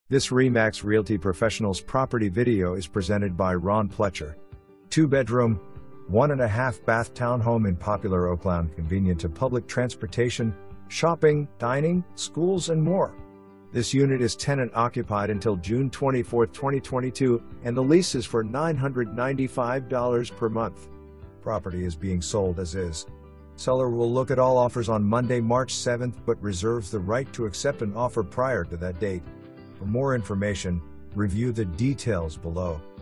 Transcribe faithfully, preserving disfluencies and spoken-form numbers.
This RE/MAX Realty Professionals property video is presented by Ron Plecher. Two-bedroom, one and a half bath townhome in popular Oaklawn, convenient to public transportation, shopping, dining, schools, and more. This unit is tenant occupied until June twenty-fourth, twenty twenty-two, and the lease is for nine hundred ninety-five dollars per month. Property is being sold as is. Seller will look at all offers on Monday, March seventh, but reserves the right to accept an offer prior to that date. For more information, review the details below.